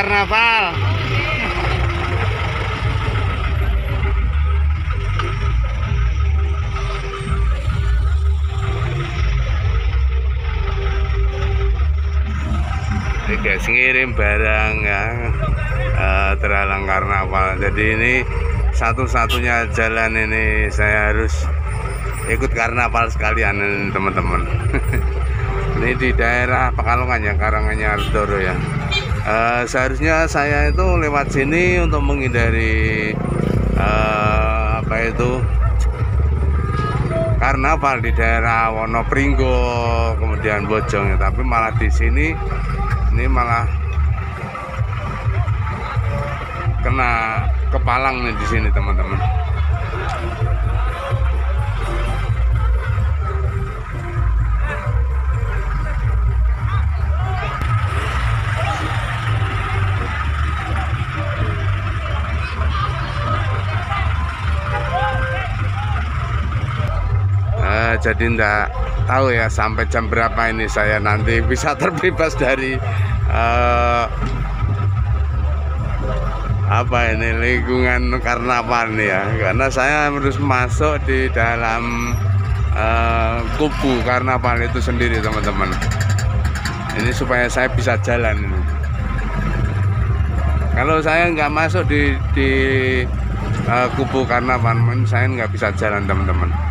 karnaval. Ini guys, ngirim barang ya, terhalang karnaval. Jadi ini satu-satunya jalan ini saya harus ikut karnaval sekalian ini teman-teman. Ini di daerah Pekalongan ya, Karanganyar Toro ya. Seharusnya saya itu lewat sini untuk menghindari apa itu karnaval di daerah Wonopringgo kemudian Bojong ya, tapi malah di sini ini malah kena kepalang nih di sini teman-teman. Jadi enggak tahu ya sampai jam berapa ini saya nanti bisa terbebas dari apa ini lingkungan karnaval nih ya, karena saya harus masuk di dalam kubu karnaval itu sendiri teman-teman. Ini supaya saya bisa jalan ini. Kalau saya nggak masuk di kubu karnaval, saya nggak bisa jalan teman-teman.